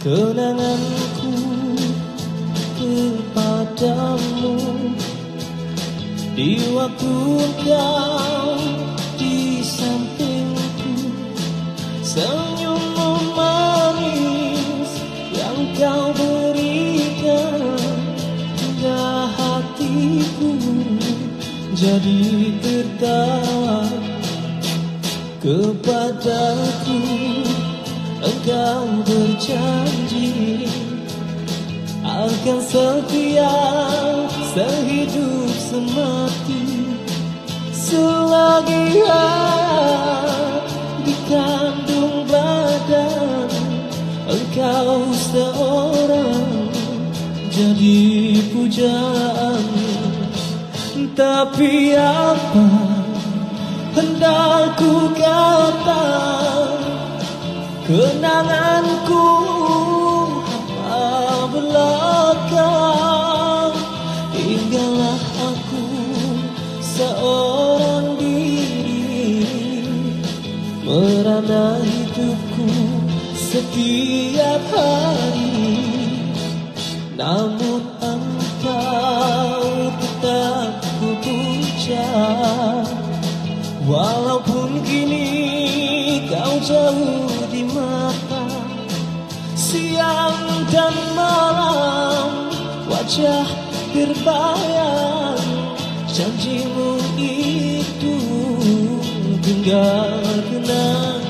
kenanganku kepadamu di waktu kau di sampingku. Senyummu manis yang kau berikan hingga hatiku jadi tertawa. Kepadaku engkau berjanji akan setia sehidup semati, selagi hayat dikandung badan. Engkau seorang jadi pujaan. Tapi apa hendak ku kata, kenanganku hampa belaka. Tinggallah aku seorang diri, merana hidupku setiap hari. Namun engkau tetap ku puja, walaupun kini kau jauh di mata. Siang dan malam wajah terbayang, janjimu itu tinggal kenang.